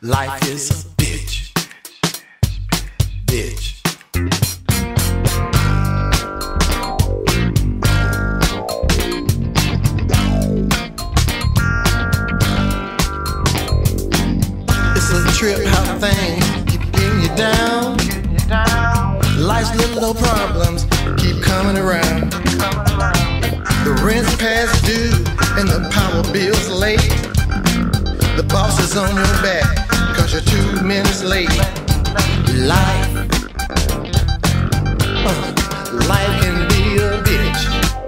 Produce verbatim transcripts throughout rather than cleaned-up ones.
Life is a bitch. Bitch. It's a trip how things keep getting you down. Life's little problems keep coming around. The rent's past due and the power bill's late. The boss is on your back cause you're two minutes late. Life, uh, life can be a bitch.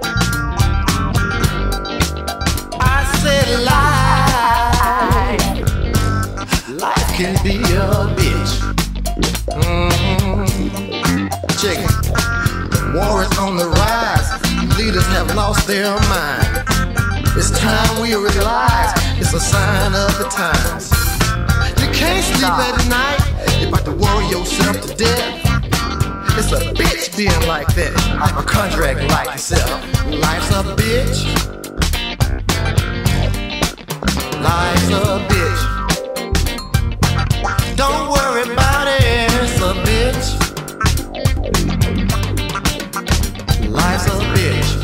I said life, life can be a bitch. Mm-hmm. Check it. War is on the rise. Leaders have lost their mind. It's time we realize it's a sign of the times. You can't sleep at night. You're about to worry yourself to death. It's a bitch being like that. I'm a contract like yourself. Life's a bitch. Life's a bitch. Don't worry about it. It's a bitch. Life's a bitch.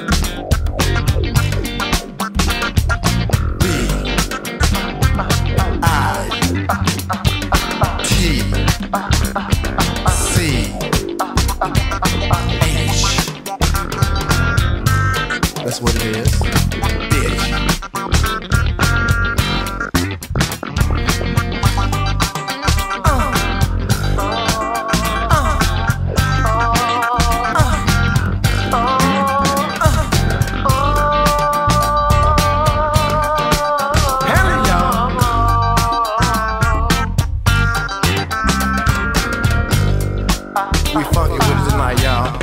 That's what it is, bitch. We funky with it tonight, y'all.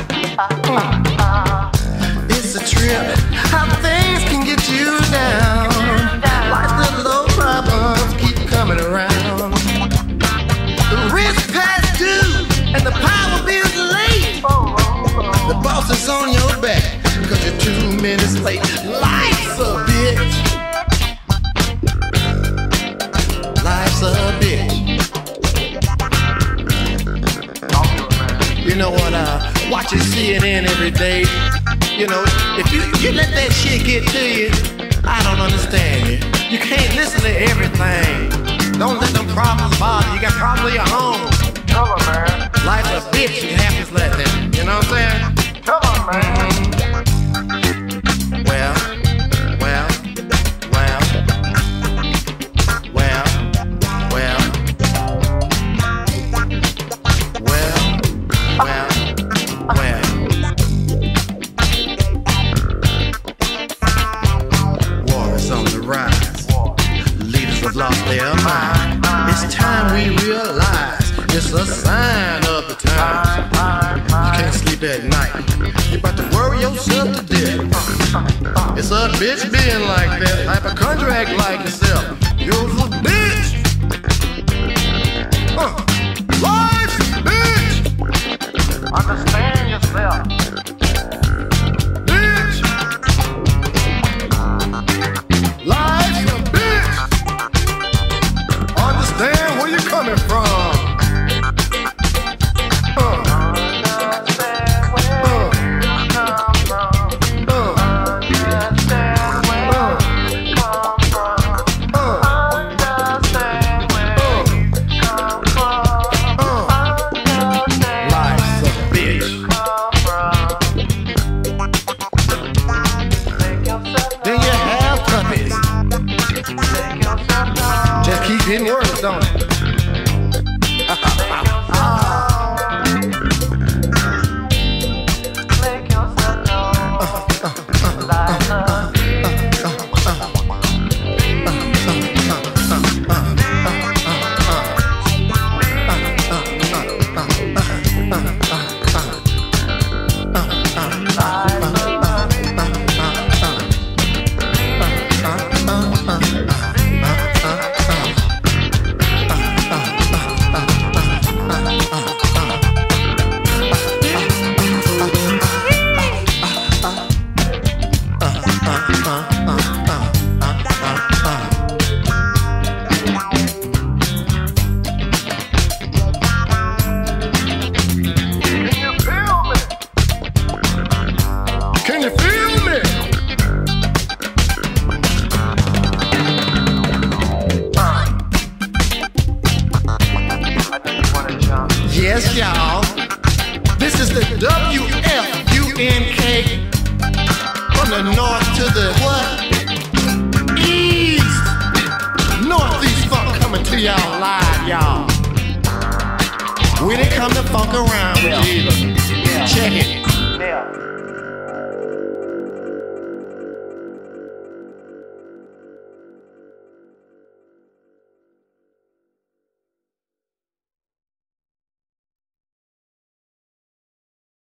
It's a trip, how things can get you down. Life's little problems keep coming around. The rent's past due and the power bill's late. The boss is on your back cause you're two minutes late. Life's a bitch. Life's a bitch. You know what, uh, watching C N N every day. You know, if you, you let that shit get to you, I don't understand you. You can't listen to everything. Don't let them problems bother you. You got problems in your home. Come on, man. Life's a bitch. You have to let them. You know what I'm saying? Come on, man. Mm-hmm. Well, well, well, well, well, well, well, well. On the rise, leaders have lost their mind. It's time we realize it's a sign of the times. You can't sleep at night. You're about to worry yourself to death. It's a bitch being like that. Type of contract like yourself. You're a bitch. Uh, life's a bitch. Understand yourself. Life's a bitch. Understand where you're coming from. Uh. Understand where uh. you come from. Uh. Understand where uh. you come from. Uh. Understand where uh. you come from. Uh. Understand life's a bitch. Then you have puppies. Just keep hitting words, don't it? take from the north to the what? East. Northeast funk coming to y'all live, y'all. We didn't come to funk around with you either. Check it.